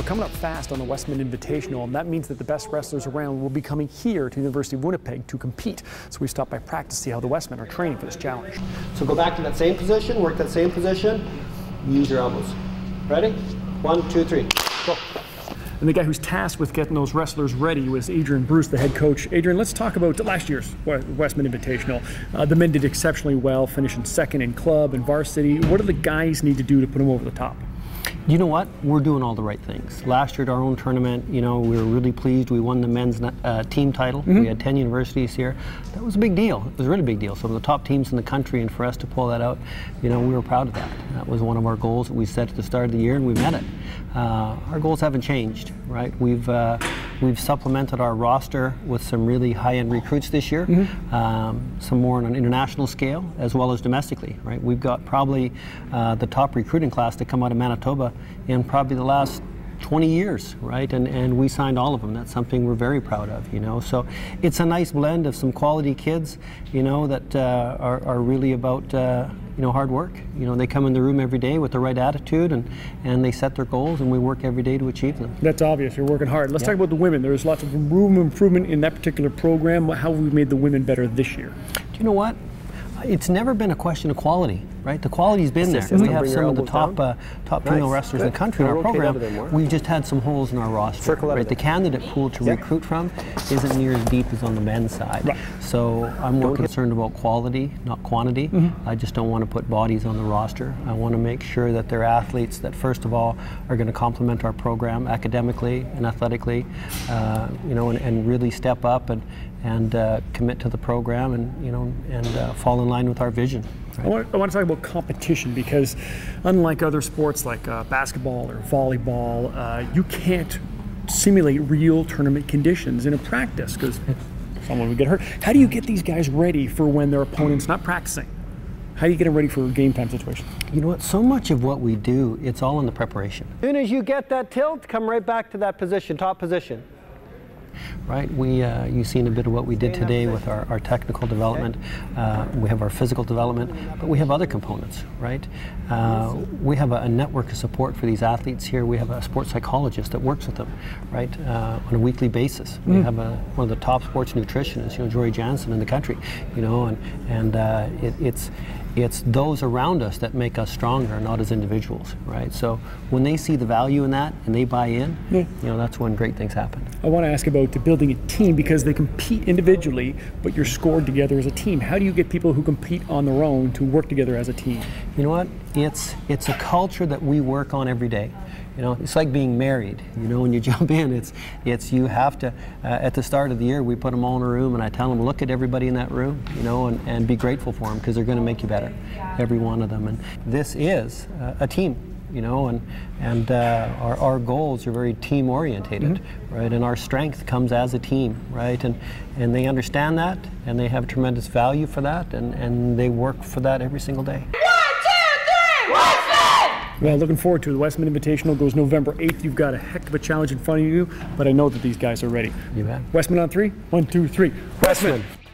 coming up fast on the Wesmen Invitational, and that means that the best wrestlers around will be coming here to the University of Winnipeg to compete. So we stopped by practice to see how the Wesmen are training for this challenge. So go back to that same position, work that same position, use your elbows. Ready? 1, 2, 3, go. And the guy who's tasked with getting those wrestlers ready was Adrian Bruce, the head coach. Adrian, let's talk about last year's Wesmen Invitational. The men did exceptionally well, finishing second in club and varsity. What do the guys need to do to put them over the top? You know what? We're doing all the right things. Last year at our own tournament, you know, we were really pleased. We won the men's team title. We had 10 universities here. That was a big deal. It was a really big deal. Some of the top teams in the country, and for us to pull that out, you know, we were proud of that. That was one of our goals that we set at the start of the year, and we met it. Our goals haven't changed, right? We've supplemented our roster with some really high-end recruits this year, some more on an international scale as well as domestically, right? We've got probably the top recruiting class to come out of Manitoba in probably the last 20 years, right? And we signed all of them. That's something we're very proud of, you know. So it's a nice blend of some quality kids, you know, that are really about, you know, hard work. You know, they come in the room every day with the right attitude and they set their goals, and we work every day to achieve them. That's obvious. You're working hard. Let's talk about the women. There's lots of room improvement in that particular program. How have we made the women better this year? Do you know what? It's never been a question of quality, right? The quality's been there. We have some of the top female wrestlers in the country in our program. We've just had some holes in our roster, right? The candidate pool to recruit from isn't near as deep as on the men's side. So I'm more concerned about quality, not quantity. I just don't want to put bodies on the roster. I want to make sure that they're athletes that, first of all, are going to complement our program academically and athletically, you know, and really step up and commit to the program and, you know, and fall in line with our vision. Right? I want to talk about competition, because unlike other sports like basketball or volleyball, you can't simulate real tournament conditions in a practice because someone would get hurt. How do you get these guys ready for when their opponent's not practicing? How do you get them ready for a game time situation? You know what, so much of what we do, it's all in the preparation. As soon as you get that tilt, come right back to that position, top position. Right, you've seen a bit of what we did today with our technical development. We have our physical development, but we have other components, right? We have a network of support for these athletes here. We have a sports psychologist that works with them, right, on a weekly basis. We have one of the top sports nutritionists, you know, Jory Jansen in the country, you know, it's those around us that make us stronger, not as individuals, right? So when they see the value in that and they buy in, you know, that's when great things happen. I want to ask about building a team, because they compete individually, but you're scored together as a team. How do you get people who compete on their own to work together as a team? You know what? It's a culture that we work on every day. You know, it's like being married. You know, when you jump in, it's you have to, at the start of the year, we put them all in a room and I tell them, look at everybody in that room, you know, and be grateful for them, because they're going to make you better, every one of them. And this is a team, you know, and our goals are very team orientated, right? And our strength comes as a team, right? And they understand that, and they have tremendous value for that, and they work for that every single day. Well, looking forward to it. The Wesmen Invitational goes November 8th. You've got a heck of a challenge in front of you, but I know that these guys are ready. You bet. Wesmen on 3. 1, 2, 3. Wesmen!